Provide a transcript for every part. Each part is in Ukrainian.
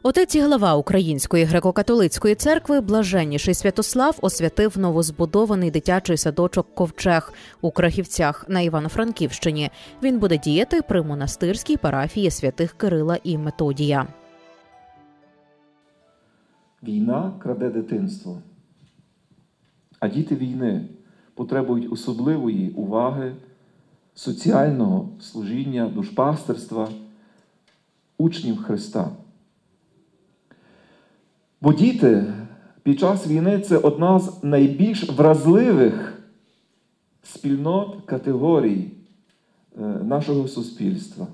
Отець і глава Української греко-католицької церкви Блаженніший Святослав освятив новозбудований дитячий садочок «Ковчег» у Крахівцях на Івано-Франківщині. Він буде діяти при монастирській парафії святих Кирила і Методія. Війна краде дитинство, а діти війни потребують особливої уваги, соціального служіння, душпастерства, учнів Христа. Бо діти під час війни – це одна з найбільш вразливих спільнот, категорій нашого суспільства.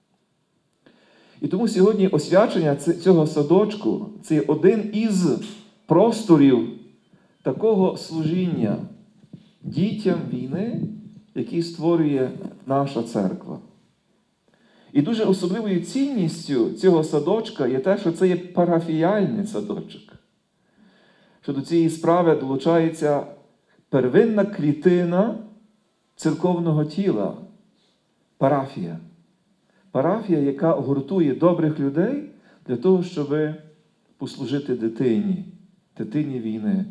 І тому сьогодні освячення цього садочку – це один із просторів такого служіння дітям війни, який створює наша церква. І дуже особливою цінністю цього садочка є те, що це є парафіяльний садочок. Що до цієї справи долучається первинна клітина церковного тіла – парафія. Парафія, яка гуртує добрих людей для того, щоб послужити дитині війни.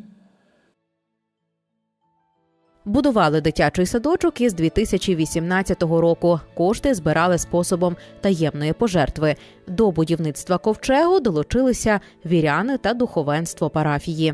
Будували дитячий садочок із 2018 року. Кошти збирали способом таємної пожертви. До будівництва ковчегу долучилися віряни та духовенство парафії.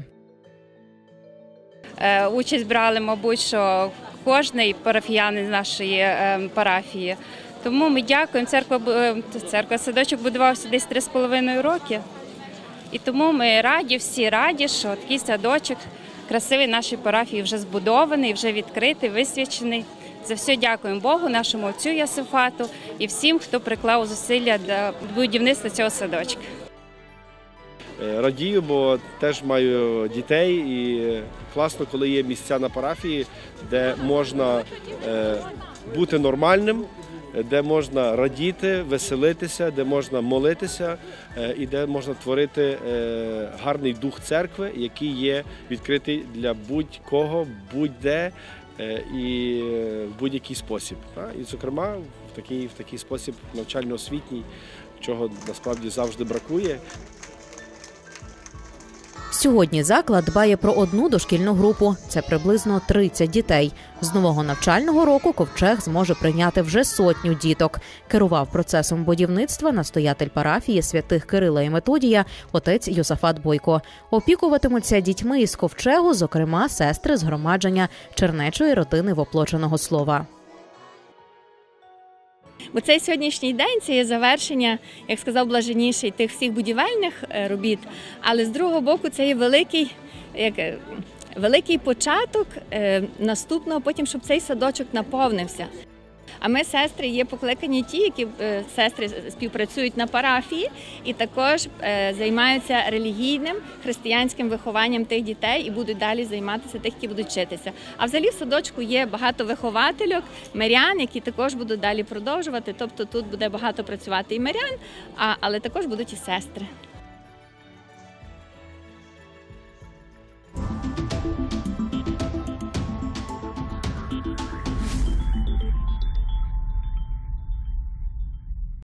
Участь брали, мабуть, що кожний парафіянин з нашої парафії. Тому ми дякуємо. Садочок будувався десь 3,5 роки. І тому ми раді, всі раді, що такий садочок красивий нашій парафії вже збудований, вже відкритий, висвячений. За все дякуємо Богу, нашому отцю Йосифату і всім, хто приклав зусилля до будівництва цього садочка. Радію, бо теж маю дітей і класно, коли є місця на парафії, де можна бути нормальним, де можна радіти, веселитися, де можна молитися і де можна творити гарний дух церкви, який є відкритий для будь-кого, будь-де і в будь-який спосіб. І, зокрема, в такий спосіб навчально-освітній, чого насправді завжди бракує. Сьогодні заклад дбає про одну дошкільну групу. Це приблизно 30 дітей. З нового навчального року ковчег зможе прийняти вже 100 діток. Керував процесом будівництва настоятель парафії святих Кирила і Методія отець Йосафат Бойко. Опікуватимуться дітьми із ковчегу, зокрема, сестри згромадження чернечої родини воплоченого слова. Бо цей сьогоднішній день – це є завершення, як сказав Блаженніший, тих всіх будівельних робіт, але з другого боку це є великий початок наступного, потім, щоб цей садочок наповнився. А ми, сестри, є покликані ті, які сестри співпрацюють на парафії і також займаються релігійним, християнським вихованням тих дітей і будуть далі займатися тих, які будуть вчитися. А взагалі в садочку є багато виховательок, мирян, які також будуть далі продовжувати. Тобто тут буде багато працювати і мирян, але також будуть і сестри.